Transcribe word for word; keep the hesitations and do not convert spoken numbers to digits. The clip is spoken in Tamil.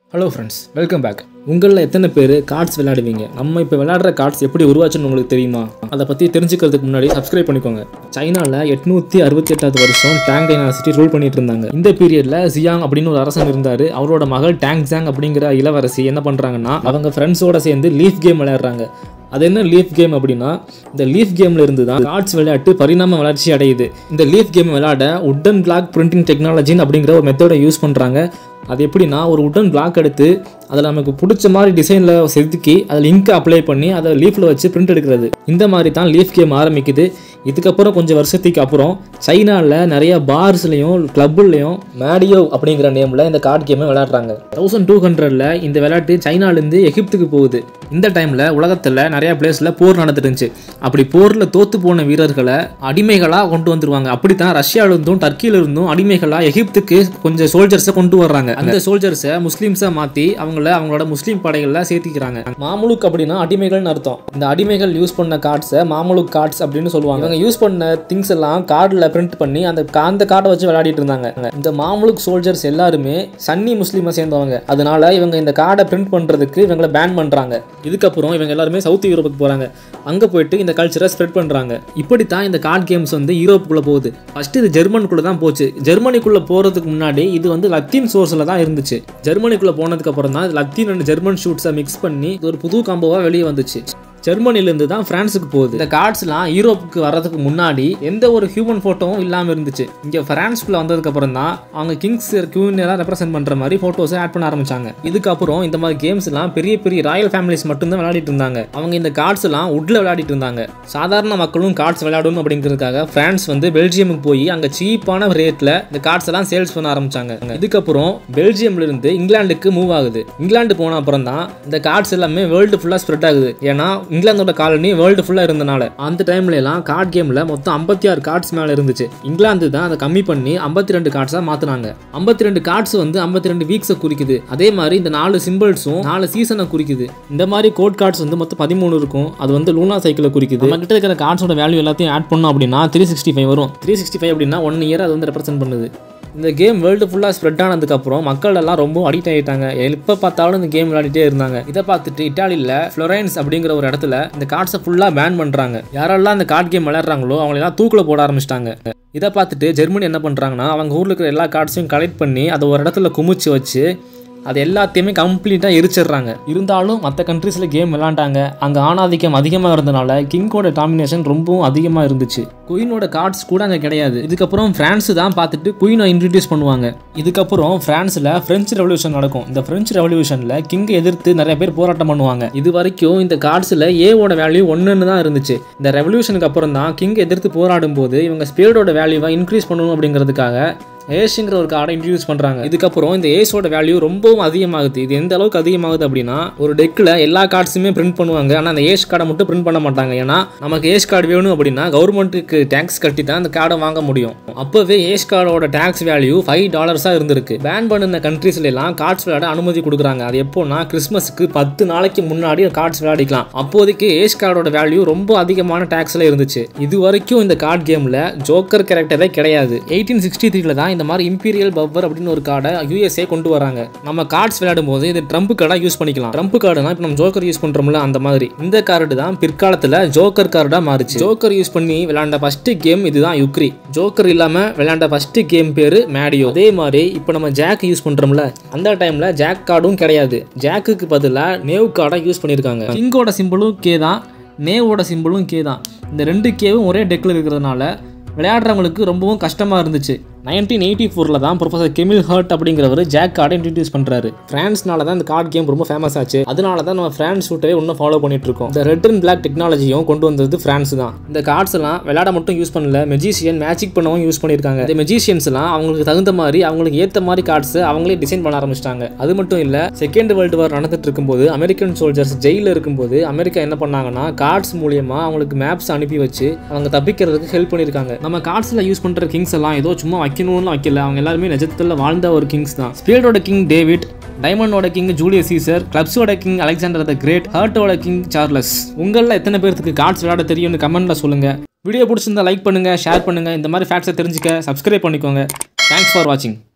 Hello friends, welcome back. உங்களில் எத்தனை பேர் கார்ட்ஸ் விளையாடுவீங்க? நம்ம இப்போ விளையாடுற கார்ட்ஸ் எப்படி உருவாச்சுன்னு உங்களுக்கு தெரியுமா? அதை பற்றி தெரிஞ்சுக்கிறதுக்கு முன்னாடி சப்ஸ்கிரைப் பண்ணிக்கோங்க. சைனாவில் எட்நூற்றி அறுபத்தி எட்டாவது வருஷம் டாங் டைனாசிட்டி ரூல் பண்ணிட்டு இருந்தாங்க. இந்த பீரியடில் ஜியாங் அப்படின்னு ஒரு அரசன் இருந்தார். அவரோட மகள் டாங் ஜாங் அப்படிங்கிற இளவரசி என்ன பண்ணுறாங்கன்னா, அவங்க ஃப்ரெண்ட்ஸோட சேர்ந்து லீஃப் கேம் விளையாடுறாங்க. அது என்ன லீஃப் கேம் அப்படின்னா, இந்த லீஃப் கேமில் இருந்து தான் கார்ட்ஸ் விளையாட்டு பரிணாம வளர்ச்சி அடையுது. இந்த லீஃப் கேம் விளையாட உட்டன் பிளாக் பிரிண்டிங் டெக்னாலஜின்னு அப்படிங்கிற ஒரு மெத்தடை யூஸ் பண்ணுறாங்க. அது எப்படின்னா, ஒரு உட்டன் பிளாக் எடுத்து அதில் நமக்கு பிடிச்ச மாதிரி டிசைனில் செதுக்கி அதில் இங்க் அப்ளை பண்ணி அதை லீஃபில் வச்சு பிரிண்ட் எடுக்கிறது. இந்த மாதிரி தான் லீஃப் கேம் ஆரம்பிக்குது. இதுக்கப்புறம் கொஞ்சம் வருஷத்துக்கு அப்புறம் சைனாவில் நிறைய பார்ஸ்லையும் கிளப்புலையும் மேடியோ அப்படிங்கிற நேமில் இந்த கார்டு கேமை விளையாடுறாங்க. தௌசண்ட் டூ ஹண்ட்ரடில் இந்த விளையாட்டு சைனாலேருந்து எகிப்துக்கு போகுது. இந்த டைமில் உலகத்தில் நிறையா பிளேஸில் போர் நடந்துட்டு இருந்துச்சு. அப்படி போரில் தோற்று போன வீரர்களை அடிமைகளாக கொண்டு வந்துருவாங்க. அப்படி தான் ரஷ்யாவிலிருந்தும் டர்க்கியிலிருந்தும் அடிமைகளாக எகிப்துக்கு கொஞ்சம் சோல்ஜர்ஸை கொண்டு வர்றாங்க. அந்த சோல்ஜர்ஸை முஸ்லீம்ஸை மாற்றி அவங்கள அவங்களோட முஸ்லீம் படைகளில் சேர்த்திக்கிறாங்க. மாமுலுக் அப்படின்னா அடிமைகள்னு அர்த்தம். இந்த அடிமைகள் யூஸ் பண்ண கார்ட்ஸை மாமுலுக் கார்ட்ஸ் அப்படின்னு சொல்லுவாங்க. இவங்க யூஸ் பண்ண திங்ஸ் எல்லாம் கார்டில் பிரிண்ட் பண்ணி அந்த அந்த கார்டை வச்சு விளையாடிட்டு இருந்தாங்க. இந்த மாமுலுக் சோல்ஜர்ஸ் எல்லாருமே சன்னி முஸ்லீமை சேர்ந்தவங்க. அதனால இவங்க இந்த கார்டை பிரிண்ட் பண்ணுறதுக்கு இவங்களை பேன் பண்ணுறாங்க. இதுக்கப்புறம் இவங்க எல்லாருமே சவுத் யூரோப்புக்கு போகிறாங்க. அங்கே போயிட்டு இந்த கல்ச்சரை ஸ்ப்ரெட் பண்ணுறாங்க. இப்படித்தான் இந்த கார்டு கேம்ஸ் வந்து யூரோப்புக்குள்ளே போகுது. ஃபர்ஸ்ட் இது ஜெர்மனுக்குள்ளே தான் போச்சு. ஜெர்மனிக்குள்ளே போகிறதுக்கு முன்னாடி இது வந்து லத்தீன் சோர்ஸில் தான் இருந்துச்சு. ஜெர்மனிக்குள்ளே போனதுக்கு அப்புறம் தான் லத்தீன் அண்ட் ஜெர்மன் ஷூட்ஸை மிக்ஸ் பண்ணி ஒரு புது காம்போவாக வெளியே வந்துச்சு. ஜெர்மனிலேருந்து தான் பிரான்ஸுக்கு போகுது. இந்த கார்ட்ஸ்லாம் யூரோப்புக்கு வர்றதுக்கு முன்னாடி எந்த ஒரு ஹியூமன் ஃபோட்டோவும் இல்லாமல் இருந்துச்சு. இங்கே ஃப்ரான்ஸ்குள்ளே வந்ததுக்கு அப்புறம் தான் அவங்க கிங்ஸ் குவீன் எல்லாம் ரெப்ரசென்ட் பண்ணுற மாதிரி ஃபோட்டோஸை ஆட் பண்ண ஆரம்பிச்சாங்க. இதுக்கப்புறம் இந்த மாதிரி கேம்ஸ்லாம் பெரிய பெரிய ராயல் ஃபேமிலிஸ் மட்டும்தான் விளையாடிட்டு இருந்தாங்க. அவங்க இந்த கார்ட்ஸ் எல்லாம் உட்ல விளையாடிட்டு இருந்தாங்க. சாதாரண மக்களும் கார்ட்ஸ் விளையாடணும் அப்படிங்கிறதுக்காக பிரான்ஸ் வந்து பெல்ஜியமுக்கு போய் அங்கே சீப்பான ரேட்டில் இந்த கார்ட்ஸ் எல்லாம் சேல்ஸ் பண்ண ஆரம்பிச்சாங்க. இதுக்கப்புறம் பெல்ஜியம்ல இருந்து இங்கிலாந்துக்கு மூவ் ஆகுது. இங்கிலாந்து போன அப்புறம் தான் இந்த கார்ட்ஸ் எல்லாமே வேர்ல்டு ஃபுல்லாக ஸ்ப்ரெட் ஆகுது. ஏன்னா இங்கிலாந்தோட காலனி வேர்ல்டு ஃபுல்லாக இருந்தனால அந்த டைம்ல எல்லாம் கார்டு கேமில் மொத்தம் ஐம்பத்தி ஆறு கார்ட்ஸ் மேலே இருந்துச்சு. இங்கிலாந்து தான் அதை கம்மி பண்ணி ஐம்பத்தி ரெண்டு கார்ட்ஸாக மாற்றினாங்க. ஐம்பத்தி ரெண்டு கார்ட்ஸ் வந்து ஐம்பத்தி ரெண்டு வீக்ஸை குறிக்குது. அதே மாதிரி இந்த நாலு சிம்பிள்ஸும் நாலு சீசனை குறிக்குது. இந்த மாதிரி கோட் கார்ட்ஸ் வந்து மொத்தம் பதிமூணு இருக்கும். அது வந்து லூனா சைக்கிளை குறிக்குது. நம்ம கிட்ட இருக்கிற கார்ட்ஸோட வேல்யூ எல்லாத்தையும் ஆட் பண்ணோம் அப்படின்னா த்ரீ சிக்ஸ்டி ஃபைவ் வரும். த்ரீ சிக்ஸ்டி ஃபைவ் அப்படின்னா ஒன் இயர் அது வந்து ரெப்ரசென்ட் பண்ணுது. இந்த கேம் வேர்ல்டு ஃபுல்லாக ஸ்ப்ரெட் ஆனதுக்கப்புறம் மக்கள் எல்லாம் ரொம்ப அடிக்ட் ஆகிட்டாங்க. எப்போ பார்த்தாலும் இந்த கேம் விளையாடிட்டே இருந்தாங்க. இதை பார்த்துட்டு இட்டாலியில் ஃப்ளோரன்ஸ் அப்படிங்கிற ஒரு இடத்துல இந்த கார்ட்ஸை ஃபுல்லாக பேன் பண்ணுறாங்க. யாரெல்லாம் இந்த கார்டு கேம் விளையாடுறாங்களோ அவங்களெல்லாம் தூக்கில் போட ஆரம்பிச்சிட்டாங்க. இதை பார்த்துட்டு ஜெர்மனி என்ன பண்ணுறாங்கன்னா, அவங்க ஊரில் இருக்கிற எல்லா கார்ட்ஸையும் கலெக்ட் பண்ணி அதை ஒரு இடத்துல குமிச்சு வச்சு அது எல்லாத்தையுமே கம்ப்ளீட்டாக எரிச்சிடுறாங்க. இருந்தாலும் மற்ற கண்ட்ரீஸில் கேம் விளையாண்டாங்க. அங்கே ஆணாதிக்கம் அதிகமாக இருந்தனால கிங்கோட டாமினேஷன் ரொம்பவும் அதிகமாக இருந்துச்சு. குயினோட கார்ட்ஸ் கூட அங்கே கிடையாது. இதுக்கப்புறம் பிரான்ஸ் தான் பார்த்துட்டு குயினை இன்ட்ரடியூஸ் பண்ணுவாங்க. இதுக்கப்புறம் பிரான்ஸில் பிரெஞ்சு ரெவல்யூஷன் நடக்கும். இந்த பிரெஞ்சு ரெவல்யூஷனில் கிங்கை எதிர்த்து நிறைய பேர் போராட்டம் பண்ணுவாங்க. இது வரைக்கும் இந்த கார்ட்ஸில் ஏவோட வேல்யூ ஒன்றுன்னு தான் இருந்துச்சு. இந்த ரெவல்யூஷனுக்கு அப்புறம் தான் கிங் எதிர்த்து போராடும் போது இவங்க ஸ்பேடோட வேல்யூவை இன்க்ரீஸ் பண்ணணும் அப்படிங்கிறதுக்காக ஏஷுங்கிற ஒரு கார்டை இன்ட்ரடியூஸ் பண்ணுறாங்க. இதுக்கப்புறம் இந்த ஏஸோட வேல்யூ ரொம்பவும் அதிகமாகுது. இது எந்த அளவுக்கு அதிகமாகுது அப்படின்னா, ஒரு டெக்கில் எல்லா கார்ட்ஸுமே பிரிண்ட் பண்ணுவாங்க. ஆனால் அந்த ஏஷ் கார்டை மட்டும் பிரிண்ட் பண்ண மாட்டாங்க. ஏன்னா நமக்கு ஏஷ் கார்டு வேணும் அப்படின்னா கவர்மெண்ட்டுக்கு டேக்ஸ் கட்டி தான் அந்த கார்டை வாங்க முடியும். அப்போவே ஏஷ் கார்டோட டேக்ஸ் வேல்யூ ஃபைவ் டாலர்ஸாக இருந்திருக்கு. பேன் பண்ணின கண்ட்ரீஸ்ல எல்லாம் கார்ட்ஸ் விளையாட அனுமதி கொடுக்குறாங்க. அது எப்போனா கிறிஸ்மஸ்க்கு பத்து நாளைக்கு முன்னாடி கார்ட்ஸ் விளையாடிக்கலாம். அப்போதைக்கு ஏஷ் கார்டோட வேல்யூ ரொம்ப அதிகமான டேக்ஸ்ல இருந்துச்சு. இது வரைக்கும் இந்த கார்டு கேமில் ஜோக்கர் கேரக்டரே கிடையாது. எயிட்டீன் சிக்ஸ்டி த்ரீல தான் இந்த மாதிரி இம்பீரியல் பவர் அப்படின்னு ஒரு கார்டை யூஎஸ்ஏ கொண்டு வராங்க. நம்ம கார்ட்ஸ் விளையாடும் போது இது ட்ரம்ப் கார்டா யூஸ் பண்ணிக்கலாம். ட்ரம்ப் கார்டுனா இப்போ நம்ம ஜோக்கர் யூஸ் பண்றோம்ல அந்த மாதிரி. இந்த கார்டு தான் பிற்காலத்தில் ஜோக்கர் கார்டா மாறிச்சு. ஜோக்கர் யூஸ் பண்ணி விளையாண்ட ஃபர்ஸ்ட் கேம் இதுதான் யுக்ரி. ஜோக்கர் இல்லாம விளையாண்ட ஃபர்ஸ்ட் கேம் பேரு மேடியோ. அதே மாதிரி இப்போ நம்ம ஜாக் யூஸ் பண்றோம்ல அந்த டைம்ல ஜாக் கார்டும் கிடையாது. ஜாக்குக்கு பதிலாக நேவ் கார்டை யூஸ் பண்ணியிருக்காங்க. கிங்கோட சிம்பிளும் கே தான், நேவோட சிம்பிளும் கே தான். இந்த ரெண்டு கேவும் ஒரே டெக்கில் இருக்கிறதுனால விளையாடுறவங்களுக்கு ரொம்பவும் கஷ்டமாக இருந்துச்சு. நைன்டீன் எயிட்டி ஃபோரில் தான் ப்ரொஃபசர் கெமில் ஹர்ட் அப்படிங்கிறவர் ஜாக் கார்டை இன்ட்ரடியூஸ் பண்ணுறாரு. ஃப்ரான்ஸ்னால தான் இந்த கார்டு கேம் ரொம்ப ஃபேமஸ் ஆச்சு. அதனால தான் நம்ம ஃப்ரான்ஸ் ஷூட்டவே இன்னும் ஃபாலோ பண்ணிட்டு இருக்கோம். இந்த ரெட் அண்ட் பிளாக் டெக்னாலஜியும் கொண்டு வந்தது ஃப்ரான்ஸ் தான். இந்த கார்ட்ஸ் எல்லாம் விளையாட மட்டும் யூஸ் பண்ணல, மெஜிஷியன் மேஜிக் பண்ணவும் யூஸ் பண்ணியிருக்காங்க. இந்த மெஜிஷியன்ஸ் எல்லாம் அவங்களுக்கு தகுந்த மாதிரி அவங்களுக்கு ஏற்ற மாதிரி கார்ட்ஸ் அவங்களே டிசைன் பண்ண ஆரம்பிச்சிட்டாங்க. அது மட்டும் இல்லை, செகண்ட் வேர்ல்டு வார் நடந்துட்டு இருக்கும்போது அமெரிக்கன் சோல்ஜர்ஸ் ஜெயிலில் இருக்கும்போது அமெரிக்கா என்ன பண்ணாங்கன்னா கார்ட்ஸ் மூலியமா அவங்களுக்கு மேப்ஸ் அனுப்பி வச்சு அவங்க தப்பிக்கிறதுக்கு ஹெல்ப் பண்ணியிருக்காங்க. நம்ம கார்ட்ஸில் யூஸ் பண்ணுற கிங்ஸ் எல்லாம் ஏதோ சும்மா வைக்கணும்னு வைக்கல, அவங்க எல்லாருமே நிஜத்தில் வாழ்ந்த ஒரு கிங்ஸ் தான். ஸ்பேடோட கிங் டேவிட், டைமண்டோட கிங் ஜூலியஸ் சீசர், கிளப்ஸோட கிங் அலெக்சாண்டர் த கிரேட், ஹர்ட்டோட கிங் சார்லஸ். உங்களில் எத்தனை பேருக்கு கார்ட்ஸ் விளையாட தெரியும்னு கமெண்ட்ல சொல்லுங்க. வீடியோ பிடிச்சிருந்தா லைக் பண்ணுங்க, ஷேர் பண்ணுங்க. இந்த மாதிரி ஃபேக்ட்ஸை தெரிஞ்சுக்க சப்ஸ்கிரைப் பண்ணிக்கோங்க. தேங்க்ஸ் ஃபார் வாட்சிங்.